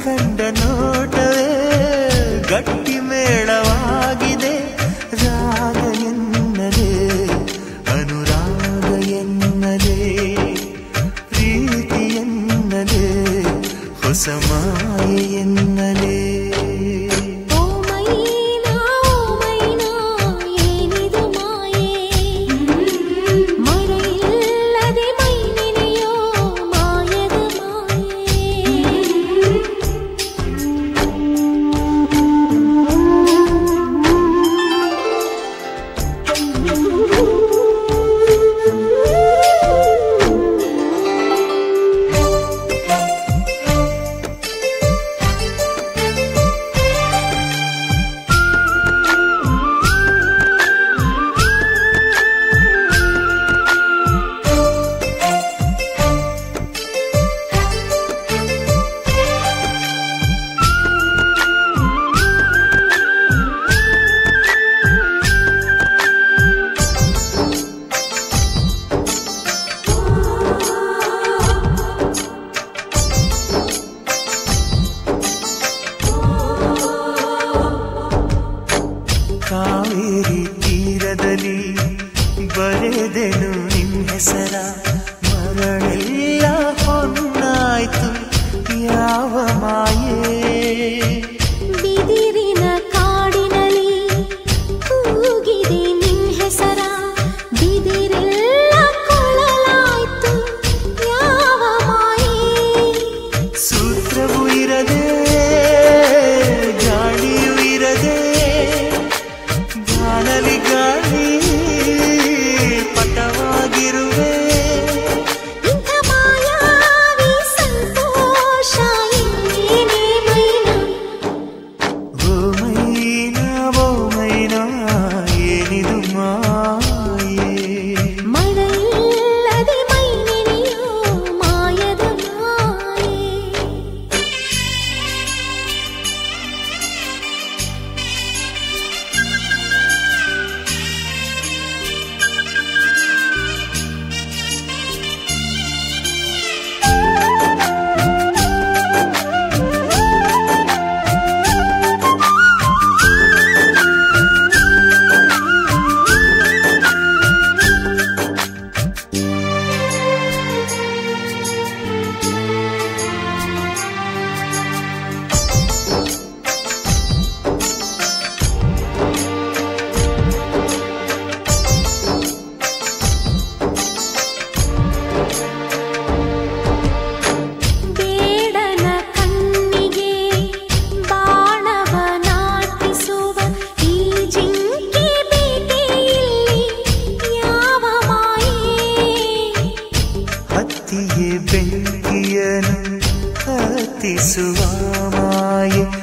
ಕಂಡ ನೋಟವೇ ಗಟ್ಟಿ ಮೇಳವಾಗಿದೆ. ರಾಗ ಎನ್ನಲೇ ಅನುರಾಗ ಎನ್ನಲೇ ಪ್ರೀತಿ ಎನ್ನಲೇ ಹೊಸ ಮಾಯೆ ಎನ್ನಲೇ. ಕಾವೇರಿ ತೀರದಲ್ಲಿ ಬರೆದೆನು ನಿನ್ನ ಹೆಸರ, ಮರಳೆಲ್ಲ ಹೊನ್ನಾಯ್ತು ಯಾವ ಮಾಯೇ. ಬಿದಿರಿನ ಕಾಡಿನಲ್ಲಿ ಕೂಗಿದೆ ನಿನ್ನ ಹೆಸರ, ಬಿದಿರೆಲ್ಲ ಕೊಳಲಾಯ್ತು ಯಾವ ಮಾಯೇ. ಸೂತ್ರವೂ ಇರದೆ ಗಾಳಿಯೂ ಇರದೆ ಗಾಳಿ ಗಾಳಿ ಪಟವಾಗಿರುವೆ. ಇಂಥ ಮಾಯಾವಿ ಸಂತೋಷ ಇನ್ನೇನೇ ಮೈನ. ಓ ಮೈನಾ ಓ ಮೈನಾ ಏನಿದು ಮಾಯೆ. ಮಳೆಯಿಲ್ಲದೆ ಮೈನೆನೆಯೋ ಮಾಯದ ಮಾಯೆ. ಬೇಡನ ಕಣ್ಣಿಗೆ ಬಾಣವ ನಾಟಿಸುವ ಈ ಜಿಂಕೆ ಬೇಟೆಯಲ್ಲಿ ಯಾವ ಮಾಯೆ. ಹತ್ತಿಗೆ ಬೆಂಕಿಯನ್ನು ಹತ್ತಿಸುವ ಮಾಯೆ